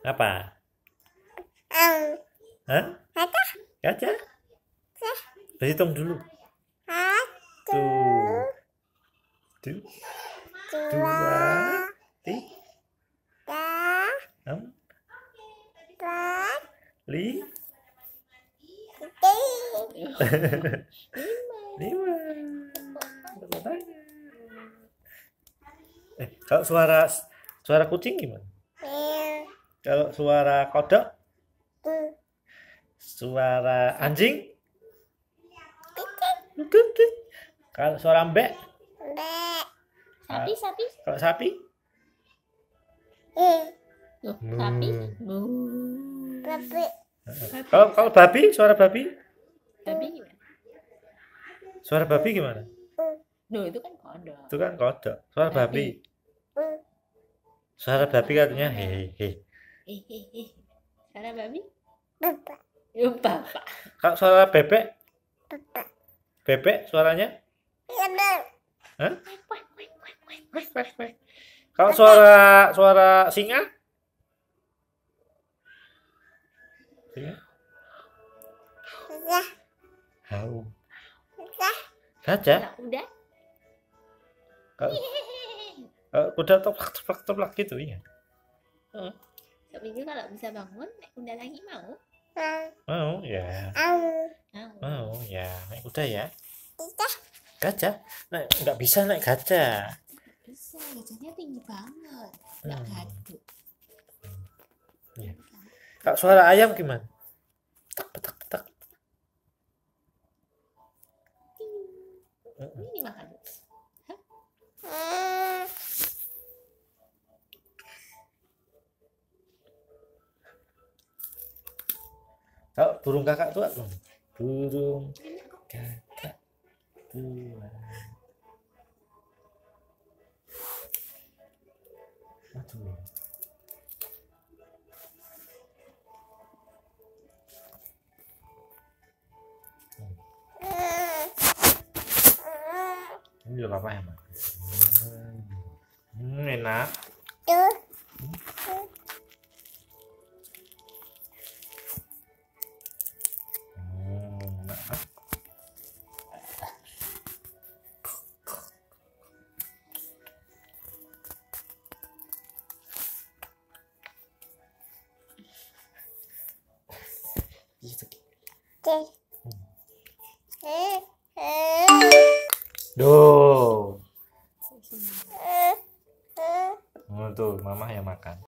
Apa? Hah? Gajah? Berhitung dulu. 1, 2, 3, 4, 5, 5. Kalau suara kucing gimana? Kalau suara kodok? Suara anjing? Kalau suara mbek? Sapi. Kalau sapi? Sapi. Kalau babi, suara babi? Babi gimana? Suara babi gimana? Itu kan kodok. Itu kan kodok. Suara babi. Suara babi katanya hehehe. Suara babi? Bapak. Bapak. Kalau suara bebek? Bapak. Bebek suaranya? Hah? Kalau suara singa? Singa? Hau. Gajah? Udah. Kalau kuda toplak gitu ya. Tapi juga kalau bisa bangun, naik kuda lagi mau? Mau ya. Mau ya, naik kuda ya. Gajah? Nggak bisa naik gajah. Bisa, gajahnya tinggi banget. Nggak gaduk. Ya. Kalau suara ayam gimana? Petak. Ini makan. Kalau burung kakak tua belum? Burung kakak tua. Aduh. Ini juga apa ya, Mak? Enak. Duh. Tuh, mama yang makan.